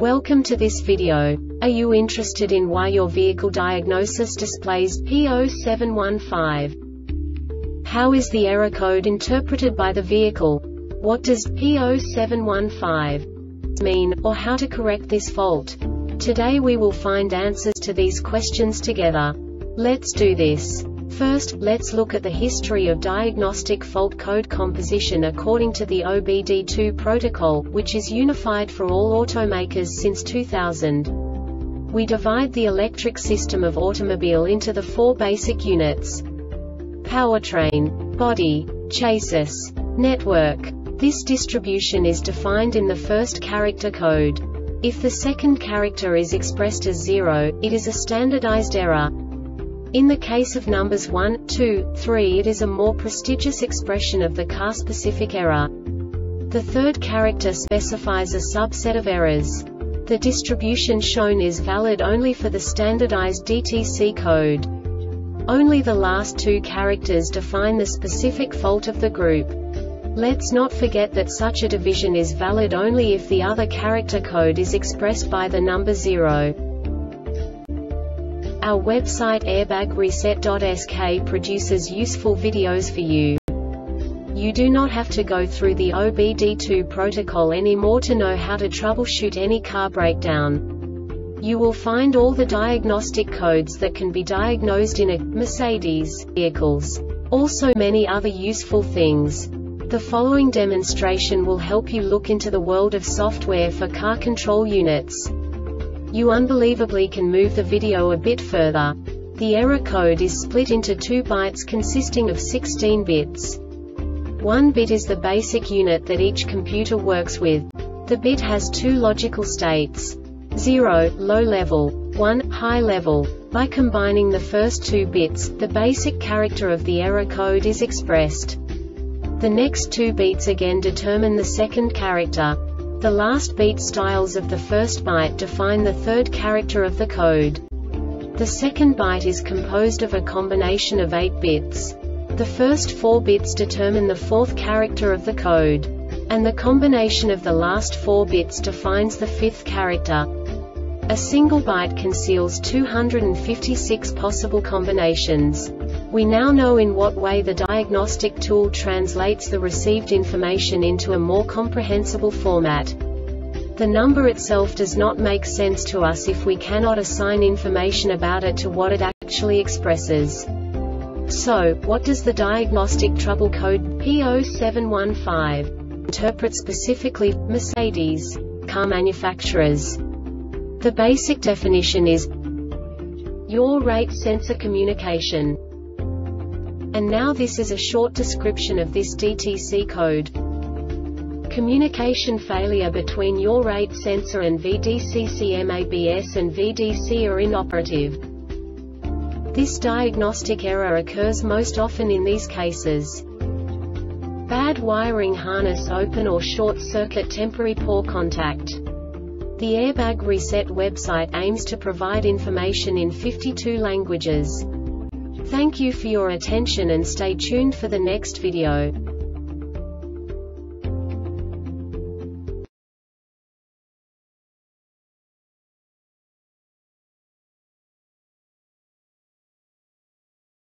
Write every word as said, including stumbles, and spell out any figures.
Welcome to this video. Are you interested in why your vehicle diagnosis displays P zero seven one five? How is the error code interpreted by the vehicle? What does P zero seven one five mean, or how to correct this fault? Today we will find answers to these questions together. Let's do this. First, let's look at the history of diagnostic fault code composition according to the O B D two protocol, which is unified for all automakers since two thousand. We divide the electric system of automobile into the four basic units: powertrain, body, chassis, network. This distribution is defined in the first character code. If the second character is expressed as zero, it is a standardized error. In the case of numbers one, two, three, it is a more prestigious expression of the car-specific error. The third character specifies a subset of errors. The distribution shown is valid only for the standardized D T C code. Only the last two characters define the specific fault of the group. Let's not forget that such a division is valid only if the other character code is expressed by the number zero. Our website airbag reset dot S K produces useful videos for you. You do not have to go through the O B D two protocol anymore to know how to troubleshoot any car breakdown. You will find all the diagnostic codes that can be diagnosed in a Mercedes vehicles. Also many other useful things. The following demonstration will help you look into the world of software for car control units. You unbelievably can move the video a bit further. The error code is split into two bytes consisting of sixteen bits. One bit is the basic unit that each computer works with. The bit has two logical states: zero, low level, one, high level. By combining the first two bits, the basic character of the error code is expressed. The next two beats again determine the second character. The last beat styles of the first byte define the third character of the code. The second byte is composed of a combination of eight bits. The first four bits determine the fourth character of the code. And the combination of the last four bits defines the fifth character. A single byte conceals two hundred fifty-six possible combinations. We now know in what way the diagnostic tool translates the received information into a more comprehensible format. The number itself does not make sense to us if we cannot assign information about it to what it actually expresses. So, what does the diagnostic trouble code P zero seven one five interpret specifically for Mercedes car manufacturers? The basic definition is yaw rate sensor communication. And now this is a short description of this D T C code. Communication failure between yaw rate sensor and V D C C M A B S and V D C are inoperative. This diagnostic error occurs most often in these cases: bad wiring harness open or short circuit, temporary poor contact. The Airbag Reset website aims to provide information in fifty-two languages. Thank you for your attention and stay tuned for the next video.